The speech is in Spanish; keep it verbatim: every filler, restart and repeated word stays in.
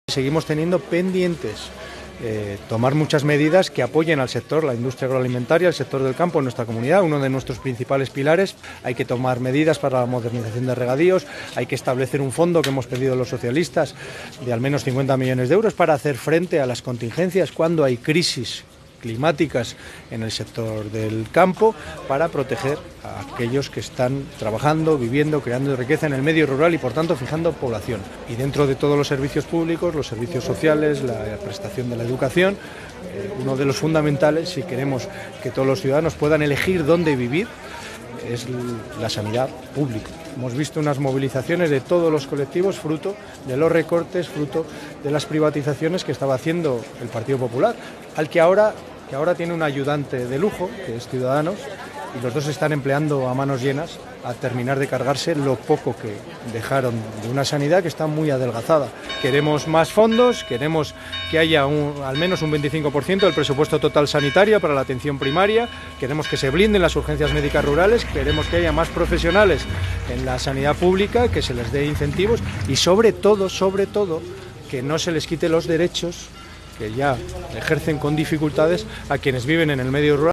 Seguimos teniendo pendientes eh, tomar muchas medidas que apoyen al sector, la industria agroalimentaria, el sector del campo en nuestra comunidad, uno de nuestros principales pilares. Hay que tomar medidas para la modernización de regadíos, hay que establecer un fondo que hemos pedido los socialistas de al menos cincuenta millones de euros para hacer frente a las contingencias cuando hay crisis climáticas en el sector del campo, para proteger a aquellos que están trabajando, viviendo, creando riqueza en el medio rural y por tanto fijando población. Y dentro de todos los servicios públicos, los servicios sociales, la prestación de la educación, eh, uno de los fundamentales, si queremos que todos los ciudadanos puedan elegir dónde vivir, es la sanidad pública. Hemos visto unas movilizaciones de todos los colectivos fruto de los recortes, fruto de las privatizaciones que estaba haciendo el Partido Popular, al que ahora, que ahora tiene un ayudante de lujo, que es Ciudadanos, y los dos están empleando a manos llenas a terminar de cargarse lo poco que dejaron de una sanidad que está muy adelgazada. Queremos más fondos, queremos que haya un, al menos un veinticinco por ciento del presupuesto total sanitario para la atención primaria, queremos que se blinden las urgencias médicas rurales, queremos que haya más profesionales en la sanidad pública, que se les dé incentivos y sobre todo, sobre todo, que no se les quite los derechos que ya ejercen con dificultades a quienes viven en el medio rural.